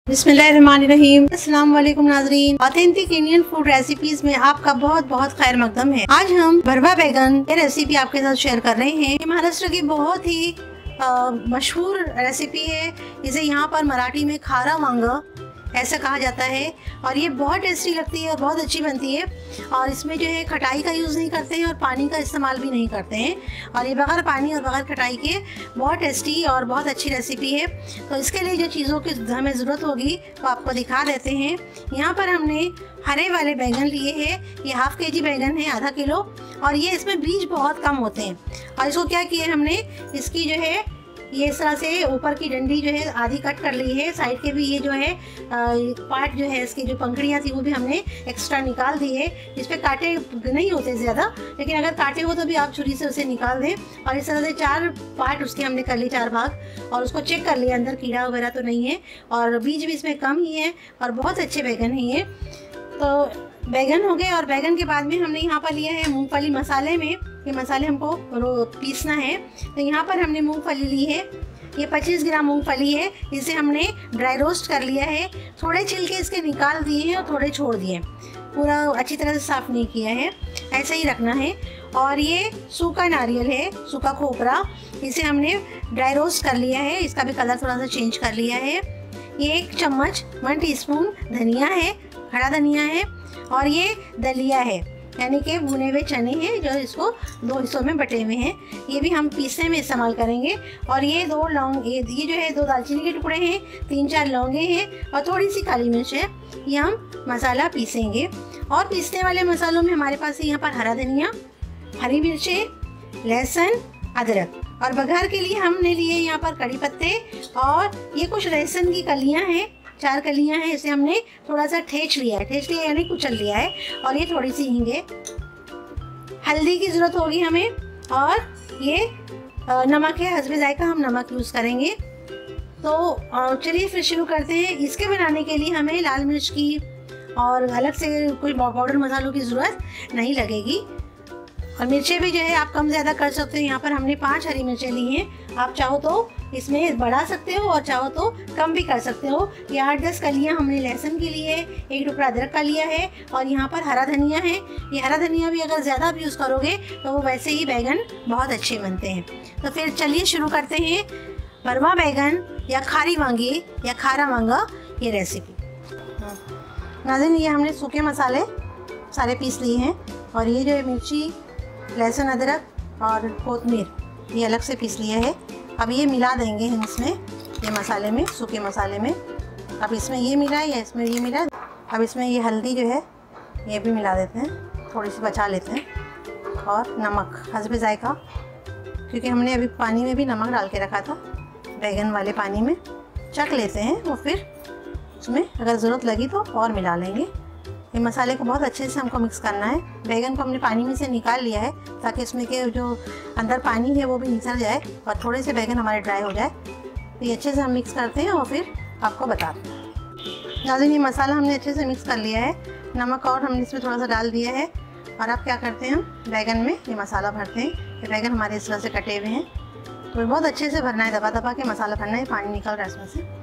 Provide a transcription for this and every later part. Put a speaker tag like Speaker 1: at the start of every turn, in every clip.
Speaker 1: बिस्मिल्लाहिर्रहमानिर्रहीम। अस्सलाम वालेकुम नाज़रीन। ऑथेंटिक इंडियन फूड रेसिपीज में आपका बहुत बहुत खैर मकदम है। आज हम भरवा बैगन ये रेसिपी आपके साथ शेयर कर रहे हैं। ये महाराष्ट्र की बहुत ही मशहूर रेसिपी है। इसे यहाँ पर मराठी में खारा वांगा ऐसा कहा जाता है और ये बहुत टेस्टी लगती है और बहुत अच्छी बनती है। और इसमें जो है खटाई का यूज़ नहीं करते हैं और पानी का इस्तेमाल भी नहीं करते हैं और ये बगैर पानी और बगैर खटाई के बहुत टेस्टी और बहुत अच्छी रेसिपी है। तो इसके लिए जो चीज़ों की हमें ज़रूरत होगी वो आपको दिखा देते हैं। यहाँ पर हमने हरे वाले बैगन लिए हैं। ये हाफ़ केजी बैगन है, आधा किलो, और ये इसमें बीज बहुत कम होते हैं। और इसको क्या किया हमने, इसकी जो है ये इस तरह से ऊपर की डंडी जो है आधी कट कर ली है। साइड के भी ये जो है पार्ट जो है इसकी जो पंखड़ियाँ थी वो भी हमने एक्स्ट्रा निकाल दी है। इस पर कांटे नहीं होते ज़्यादा, लेकिन अगर कांटे हो तो भी आप छुरी से उसे निकाल दें। और इस तरह से 4 पार्ट उसके हमने कर लिए, 4 भाग, और उसको चेक कर लिया अंदर कीड़ा वगैरह तो नहीं है और बीज भी इसमें कम ही है और बहुत अच्छे बैगन हैं ये। तो बैगन हो गए और बैगन के बाद में हमने यहाँ पर लिया है मूंगफली। मसाले में ये मसाले हमको पीसना है। तो यहाँ पर हमने मूंगफली ली है, ये 25 ग्राम मूंगफली है। इसे हमने ड्राई रोस्ट कर लिया है। थोड़े छिलके इसके निकाल दिए हैं और थोड़े छोड़ दिए, पूरा अच्छी तरह से साफ़ नहीं किया है, ऐसे ही रखना है। और ये सूखा नारियल है, सूखा खोपरा, इसे हमने ड्राई रोस्ट कर लिया है। इसका भी कलर थोड़ा सा चेंज कर लिया है। ये 1 चम्मच 1 टीस्पून धनिया है, खड़ा धनिया है। और ये दलिया है, यानी कि भुने हुए चने हैं जो इसको 2 हिस्सों में बटे हुए हैं। ये भी हम पीसने में इस्तेमाल करेंगे। और ये 2 लौंग, ये जो है 2 दालचीनी के टुकड़े हैं, 3-4 लौंगे हैं और थोड़ी सी काली मिर्च है। ये हम मसाला पीसेंगे। और पीसने वाले मसालों में हमारे पास यहाँ पर हरा धनिया, हरी मिर्चें, लहसुन, अदरक। और बघार के लिए हमने लिए यहाँ पर कड़ी पत्ते और ये कुछ लहसुन की कलियाँ हैं, 4 कलियाँ हैं। इसे हमने थोड़ा सा ठेच लिया है, यानी कुचल लिया है। और ये थोड़ी सी हींग है। हल्दी की ज़रूरत होगी हमें। और ये नमक है, हस्बे जायका हम नमक यूज़ करेंगे। तो चलिए फिर शुरू करते हैं। इसके बनाने के लिए हमें लाल मिर्च की और अलग से कोई पाउडर मसालों की ज़रूरत नहीं लगेगी। और मिर्चें भी जो है आप कम ज़्यादा कर सकते हो। यहाँ पर हमने 5 हरी मिर्चें ली हैं। आप चाहो तो इसमें बढ़ा सकते हो और चाहो तो कम भी कर सकते हो। ये 8-10 कलियाँ हमने लहसुन की ली है, 1 टुकड़ा अदरक का लिया है। और यहाँ पर हरा धनिया है। ये हरा धनिया भी अगर ज़्यादा यूज़ करोगे तो वो वैसे ही बैगन बहुत अच्छे बनते हैं। तो फिर चलिए शुरू करते हैं भरवा बैगन या खारी वांगी या खारा वांगा ये रेसिपी। नाज़रीन, ये हमने सूखे मसाले सारे पीस लिए हैं। और ये जो है मिर्ची, लहसुन, अदरक और कोतमीर ये अलग से पीस लिया है। अब ये मिला देंगे हम इसमें, ये मसाले में, सूखे मसाले में। अब इसमें ये मिला है या इसमें ये मिला। अब इसमें ये हल्दी जो है ये भी मिला देते हैं, थोड़ी सी बचा लेते हैं। और नमक हस्बे जायका, क्योंकि हमने अभी पानी में भी नमक डाल के रखा था, बैगन वाले पानी में चख लेते हैं। और फिर उसमें अगर ज़रूरत लगी तो और मिला लेंगे। ये मसाले को बहुत अच्छे से हमको मिक्स करना है। बैगन को हमने पानी में से निकाल लिया है ताकि इसमें के जो अंदर पानी है वो भी निकल जाए और थोड़े से बैगन हमारे ड्राई हो जाए। तो ये अच्छे से हम मिक्स करते हैं और फिर आपको बताते हैं। नाज़रीन, ये मसाला हमने अच्छे से मिक्स कर लिया है। नमक और हमने इसमें थोड़ा सा डाल दिया है। और अब क्या करते हैं, हम बैगन में ये मसाला भरते हैं। ये बैगन हमारे इस तरह से कटे हुए हैं, तो बहुत अच्छे से भरना है, दबा दबा के मसाला भरना है। पानी निकल रहा है इसमें से।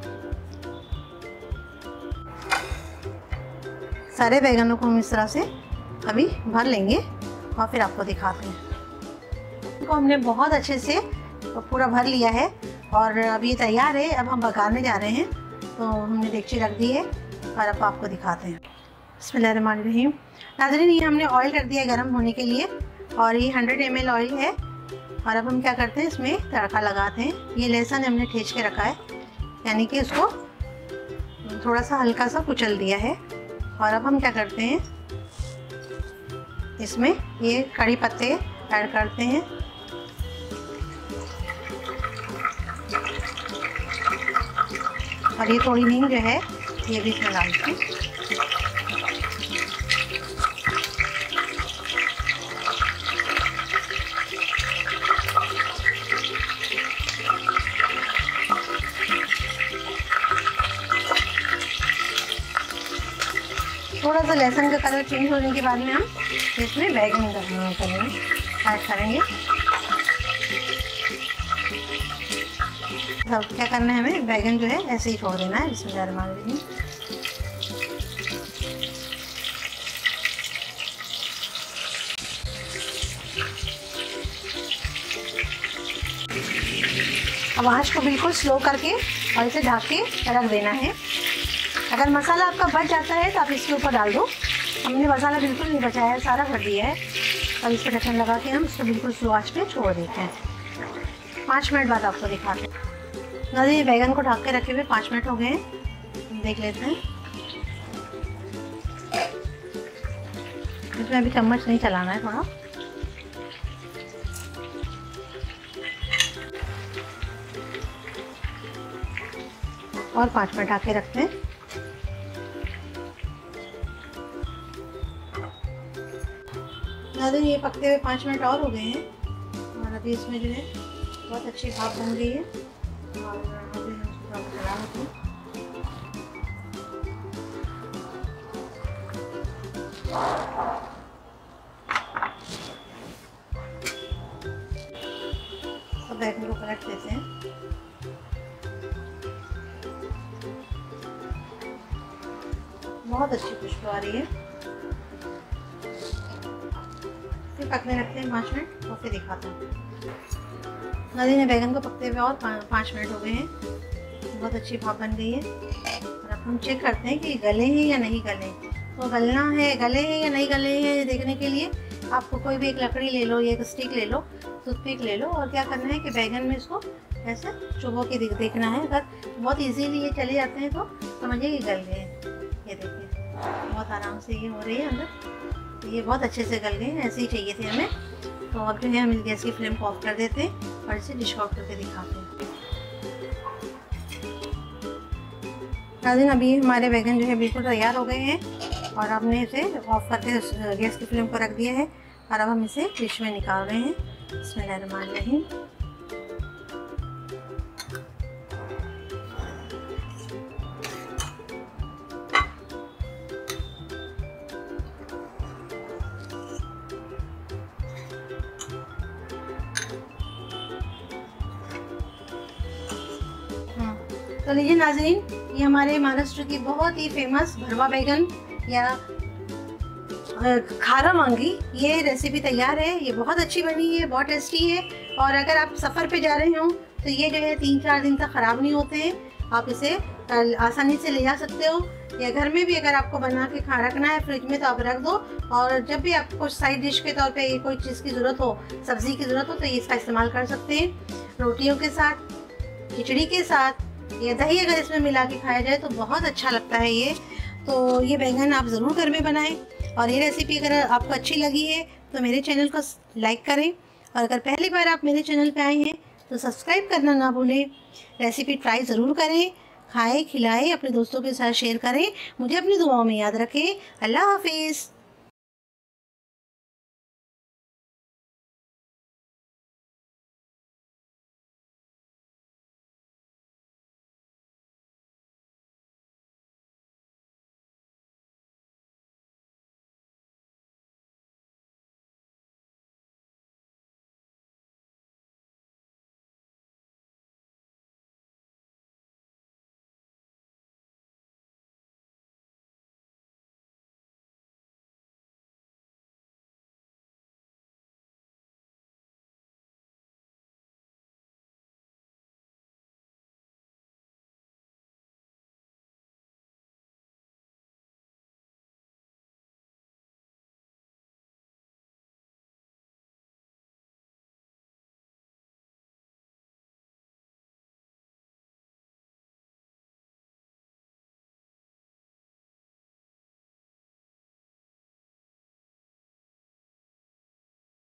Speaker 1: सारे बैगनों को हम इस तरह से अभी भर लेंगे और फिर आपको दिखाते हैं। इनको हमने बहुत अच्छे से पूरा भर लिया है और अब ये तैयार है। अब हम पकाने जा रहे हैं। तो हमने डेगची रख दी है और अब आपको दिखाते हैं। बिस्मिल्लाहिर्रहमानिर्रहीम। नाज़रीन, ये हमने ऑयल कर दिया है गर्म होने के लिए और ये 100 ml ऑयल है। और अब हम क्या करते हैं, इसमें तड़का लगाते हैं। ये लहसुन हमने ठेच के रखा है, यानी कि उसको थोड़ा सा हल्का सा कुचल दिया है। और अब हम क्या करते हैं, इसमें ये कड़ी पत्ते ऐड करते हैं। और ये थोड़ी हींग जो है ये भी इसमें डालते हैं। थोड़ा सा लहसुन का कलर चेंज होने के बाद में हम इसमें बैगन ऐड करेंगे। अब क्या करना है, हमें बैगन जो है ऐसे ही छोड़ देना है। बिस्मिल्लाहिर्रहमानिर्रहीम। अब आँच को बिल्कुल स्लो करके और इसे ढक के रख देना है। अगर मसाला आपका बच जाता है तो आप इसके ऊपर डाल दो। हमने मसाला बिल्कुल नहीं बचाया है, सारा भर दिया है। और इस पर ढक्कन लगा के हम इसको बिल्कुल स्लो आँच पे छोड़ देते हैं। 5 मिनट बाद आपको दिखाते हैं। नाज़रीन, बैगन को ढक के रखे हुए 5 मिनट हो गए हैं। देख लेते हैं। इसमें अभी चम्मच नहीं चलाना है, थोड़ा और 5 मिनट ढक के रखते हैं। नाज़रीन, ये पकते हुए 5 मिनट और हो गए हैं और अभी इसमें जो है बहुत अच्छी भाप बन गई है। और अभी थोड़ा चला लेते हैं। तो बैगन को पलट देते हैं। बहुत अच्छी खुशबू आ रही है। फिर पकने रखते हैं 5 मिनट और फिर दिखाते हैं। नाज़रीन, बैगन को पकते हुए और 5 मिनट हो गए हैं। बहुत अच्छी भाप बन गई है। और अब हम चेक करते हैं कि गले हैं या नहीं गले। तो गलना है, गले हैं या नहीं गले हैं देखने के लिए आपको कोई भी एक लकड़ी ले लो या एक स्टिक ले लो, टूथपिक ले लो। और क्या करना है कि बैगन में इसको ऐसे चुभो के देखना है। अगर बहुत इजीली ये चले जाते हैं तो समझिए कि गल गए हैं। ये देखिए, बहुत आराम से ये हो रही है अंदर। तो ये बहुत अच्छे से गल गए हैं, ऐसे ही चाहिए थे हमें। तो अब जो है हम गैस की फ्लेम को ऑफ कर देते हैं और इसे डिश आउट करके दिखाते हैं। नाज़रीन, अभी हमारे बैगन जो है बिल्कुल तैयार हो गए हैं और हमने इसे ऑफ करके गैस की फ्लेम को रख दिया है। और अब हम इसे डिश में निकाल रहे हैं। बिस्मिल्लाहिर्रहमानिर्रहीम। तो लीजिए नाज़रीन, ये हमारे महाराष्ट्र की बहुत ही फेमस भरवा बैगन या खारा वांगी ये रेसिपी तैयार है। ये बहुत अच्छी बनी है, बहुत टेस्टी है। और अगर आप सफ़र पे जा रहे हो तो ये जो है 3-4 दिन तक ख़राब नहीं होते हैं। आप इसे आसानी से ले जा सकते हो, या घर में भी अगर आपको बना के रखना है फ्रिज में तो आप रख दो। और जब भी आपको साइड डिश के तौर पे कोई चीज़ की ज़रूरत हो, सब्ज़ी की ज़रूरत हो, तो ये इसका इस्तेमाल कर सकते हैं। रोटियों के साथ, खिचड़ी के साथ, या दही अगर इसमें मिला के खाया जाए तो बहुत अच्छा लगता है ये। तो ये बैंगन आप ज़रूर घर में बनाएं। और ये रेसिपी अगर आपको अच्छी लगी है तो मेरे चैनल को लाइक करें। और अगर पहली बार आप मेरे चैनल पे आए हैं तो सब्सक्राइब करना ना भूलें। रेसिपी ट्राई ज़रूर करें, खाएं, खिलाएं, अपने दोस्तों के साथ शेयर करें। मुझे अपनी दुआओं में याद रखें। अल्लाह हाफिज़।